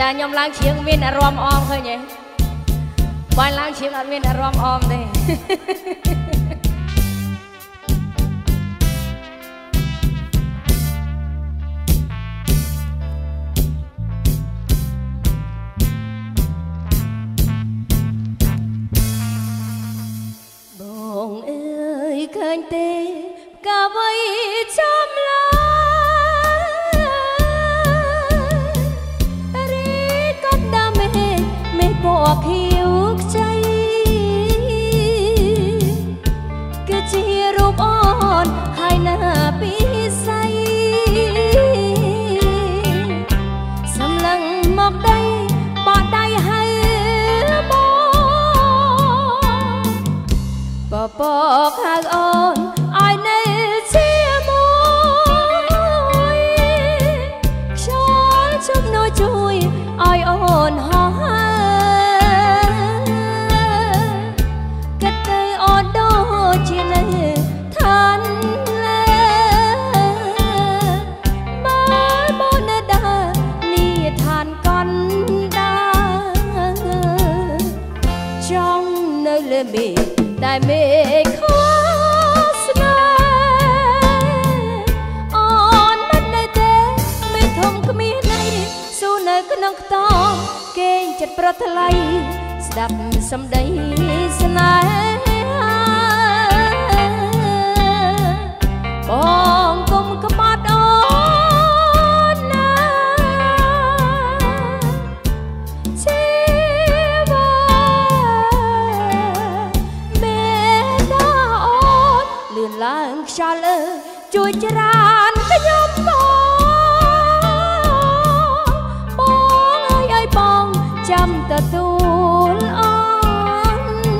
ចាខ្ញុំឡើងឈៀងមានអារម្មណ៍អមឃើញទេបើឡើងឈៀងអត់មានអារម្មណ៍អមទេបងអើយឃើញទេកាវៃចំឡាពណ៌ខៀវខ្ចីគឺជារូបអូនហើយណាពិស័យសម្លឹងមកដីបោះដៃហើយបបកហៅអូនឲ្យនៅជាមួយខ្យល់ជំនួយជួយឲ្យអូនហោះជានៅឋានលើមកមកនៅដើនេះឋានកណ្ដាលចង់នៅលើមេឃតែមេឃខ្វល់ស្នេហ៍អូនមិននៅទេមេធំគ្មានន័យស៊ូនៅក្នុងខ្ទមគេងចិត្តប្រថ្លៃស្ដាប់សំដីស្នេហ៍បងគុំក្បត់អូនណាជីវ៉ាមេដាអូនលឿនឡើងខ្យល់ជួយច្រានខ្ញុំបងឲ្យបងចាំទទួលអូន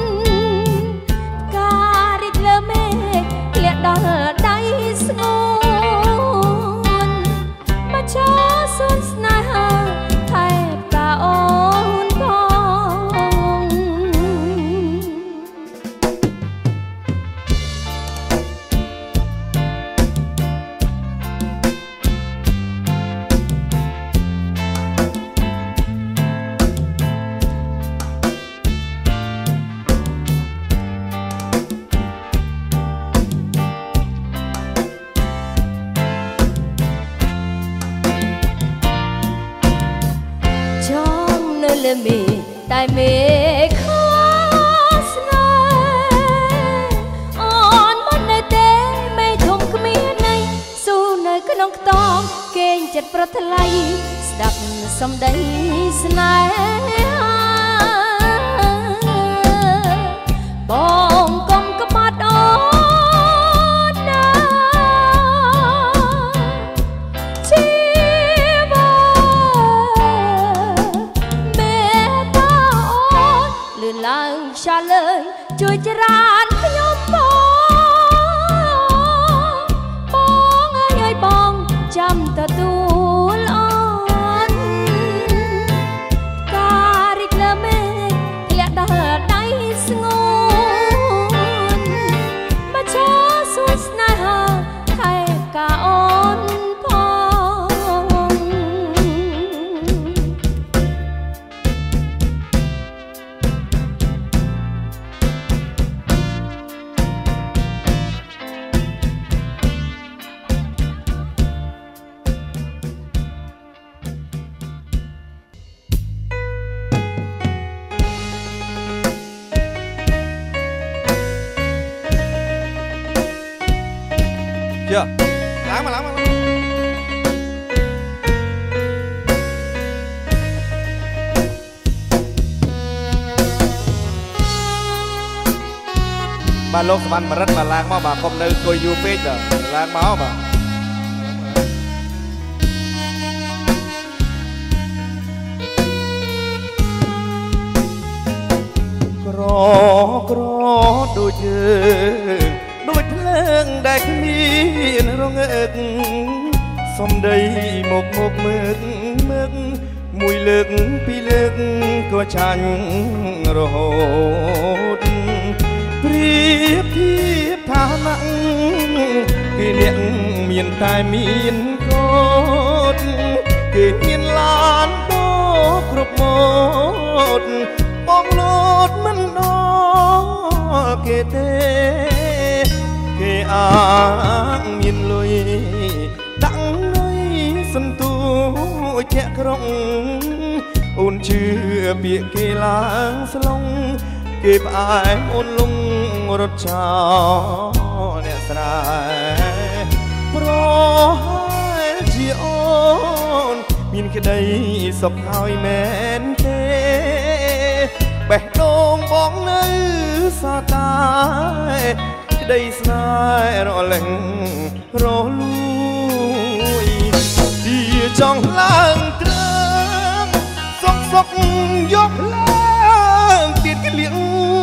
ការរីកលើមេឃធ្លាក់ដល់ដៃស្ងួនមកឈរសួនស្នេហាថែបតាអូនផងលើមេតែមេខ្វល់ស្នេហ៍អូនមិននៅទេមេធំគ្មានន័យស៊ូនៅក្នុងខ្ទមគេងចិត្តប្រថ្លៃស្ដាប់សំដីស្នេហ៍បងកុំក្បត់អូនណាជីវ៉ាឡើងខ្យល់លើជួយច្រានខ្ញុំបងឲ្យបងចាំទទួលអូនការរីកលើមេឃធ្លាក់ដល់ដៃស្ងួនមកឈរសួនស្នេហាថែកាអូន chưa láng mà bà lô sầm mà rất mà láng mà bà không nơi coi YouTube rồi láng máu mà gro đôi chơi đôi thang đại miền rong ếch xóm đây một mực mùi lực pi lực có chanh rồi priếp thiếp tha nặng kỷ niệm miền tai miền cốt kỷ niệm lan đốt គ្រប់ម៉ូតបងលោតមិនដល់គេទេគេអាងមានលុយដាក់នៅសន្ទូចជាក្រុងអូនជឿពាក្យគេឡើងស្លងគេផ្អែមអូនលងរត់ចោលអ្នកស្រែប្រហែលជាអូនមានក្តីសុខហើយមែនទេបេះដូងបងនៅសតាយក្តីស្នេហ៍រលឹងរលួយទីចង់ឡើងត្រឹមសុកយកឡើងទៀតក្លៀង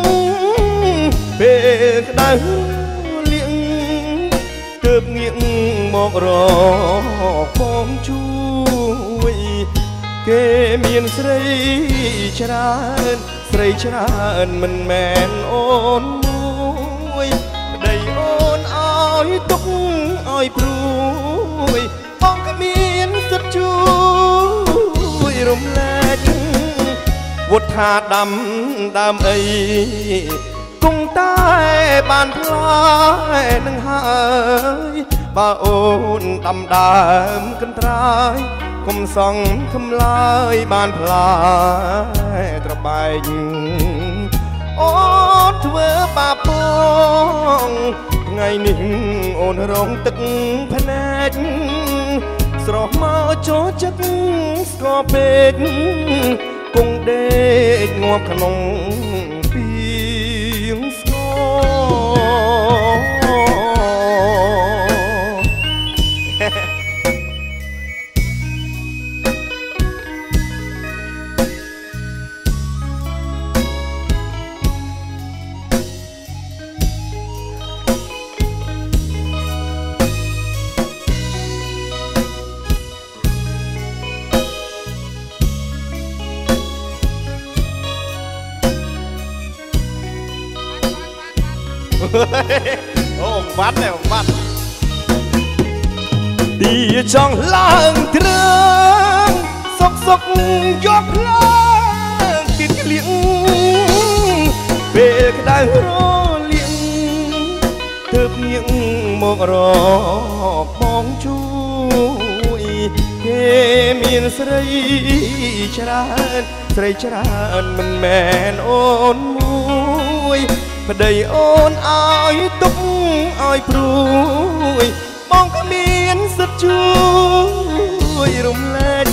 ពេលក្តៅលៀងទើបងាកមករកបងជួយគេមានស្រីច្រើនស្រីច្រើនមិនមែនអូនមួយប្តីអូនឲ្យទុកឲ្យព្រួយបងក៏មានសិទ្ធជួយរំលែកវុទ្ធថាដាំដើមអីគង់តែបានផ្លែនឹងហើយបើអូនដាំដើមកន្ត្រាយកុំសង់ខំឡើយបានផ្លែត្របែកអូនធ្វើបាបបងថ្ងៃនេះអូនរងទឹកភ្នែកស្រស់មកចូលចិត្តស្គរពេកគង់ដេកងាប់ក្នុងពីងស្គអូបាត់ទេបាត់ទីចង់ឡើងត្រឹមសុកយកឡើងទៀតក្លៀងពេលក្តៅរលៀងទើបងាកមករកបងជួយគេមានស្រីច្រើនស្រីច្រើនមិនមែនអូនមួយប្តីអូនឲ្យទុកឲ្យព្រួយបងក៏មានសិទ្ធជួយរំលែក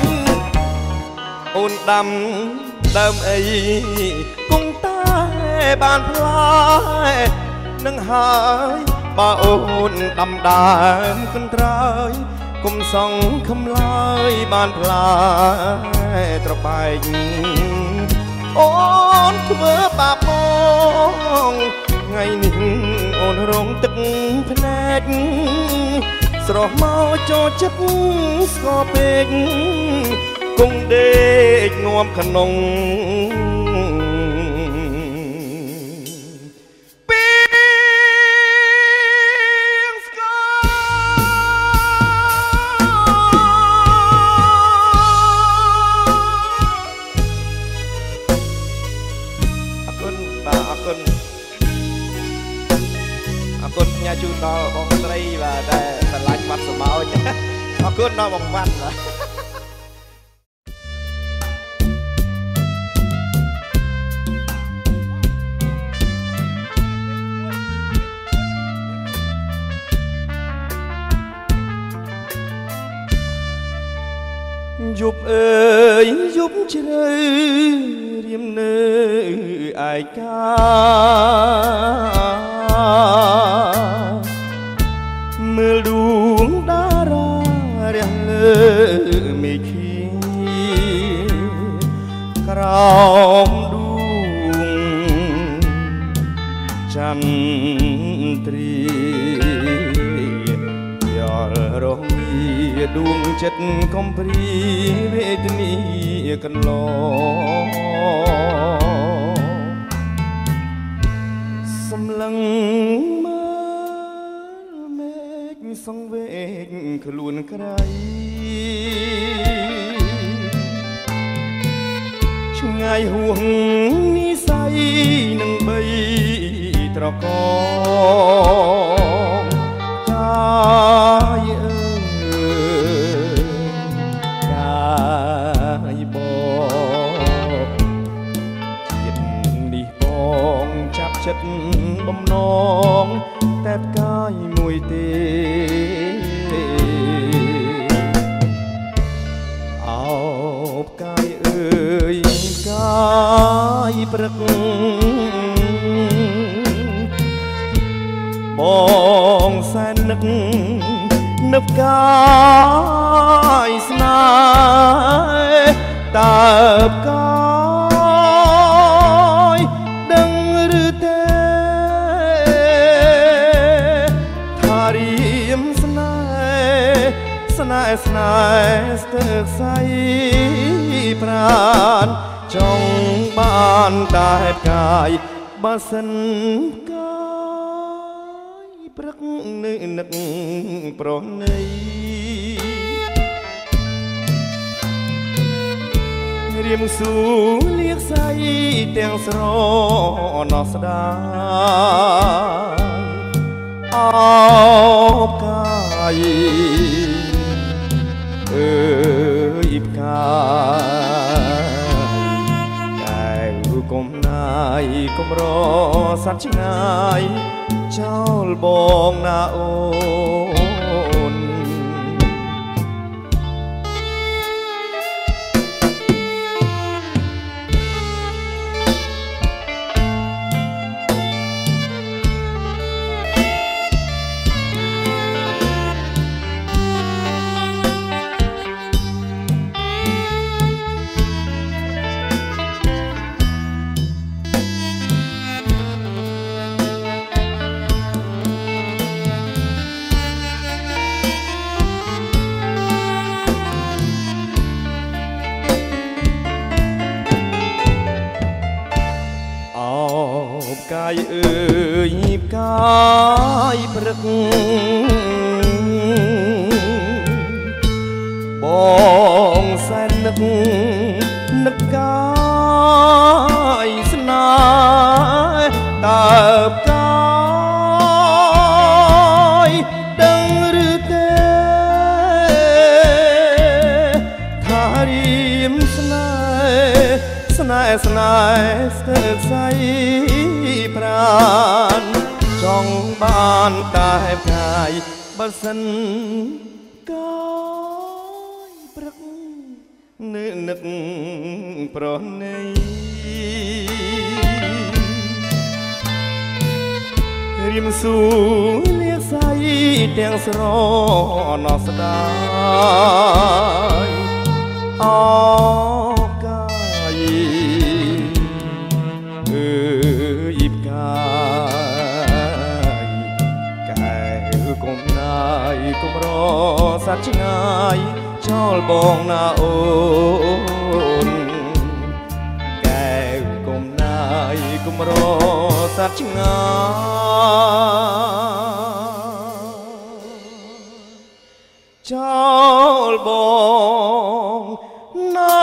អូនដាំដើមអីគង់តែបានផ្លែនឹងហើយបើអូនដាំដើមកន្ត្រាយកុំសង់ខំឡើយបានផ្លែត្របែកអូនធ្វើបាបបងថ្ងៃនេះអូនរងទឹកភ្នែកស្រស់មកចូលចិត្តស្គរពេកគង់ដេកងាប់ក្នុងញ៉ាជូនដល់បងស្រីបាទដែលស្រឡាញ់បាត់សម្បោចអរគុណដល់បងវ៉ាន់យប់អើយយប់ជ្រៅរៀមនៅឯកាមើលដួងតារារះលើមេឃីក្រោមដួងចន្ទ្រីយល់រងដួងចិត្តកំព្រីវេទនីកន្លងសម្លឹងសងវេកខ្លួនក្រៃឆ្ងាយហួងនិស័យនឹងបីត្រកងកាយអើយកាយបងចិត្តនេះបងចាប់ចិត្តបំណងតែផ្កាយមួយទេអោផ្កាយអើយផ្កាយព្រឹកបងសែននឹកនឹកកាយស្នេហ៍តើផ្កាយដឹងឬទេថារៀមស្នេហ៍ស្នេហ៍ស្នេហ៍ស្ទើរខ្សែប្រាណចង់បានតែផ្កាយបើសិនព្រឹកនឹកប្រណីរៀមស៊ូលៀកសៃទាំងស្រណោះស្ដាយអោបកាយអើយផ្កាយកែវគុំណាយគុំរសត្វឆ្ងាយចោលបងណាអូនផ្កាយអើយផ្កាយព្រឹកបងសែននឹកនឹកកាយស្នេហ៍តើផ្កាយដឹងឬទេថារៀមស្នេហ៍ស្នេហ៍ស្នេហ៍ស្ទើរខ្សែប្រាណចង់បានតែផ្កាយបើសិនកាយព្រឹកនឹកប្រណីរៀមស៊ូលៀកសៃទាំងស្រណោះស្ដាយអោកាយអើយផ្កាយកែវគុំណាយគុំរសត្វឆ្ងាយចោលបងណាអូនកែវគុំណាយគុំរសត្វឆ្ងាយចោលបងណា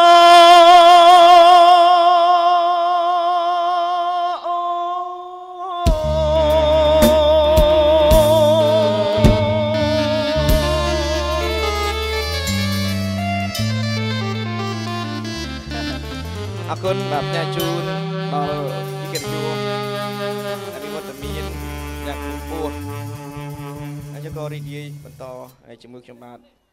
អរគុណបាទផ្ញើជូនដល់វិកិត្តិយសអភិវឌ្ឍមានយ៉ាងខ្ពស់ហើយក៏រីករាយបន្តជាមួយខ្ញុំបាទ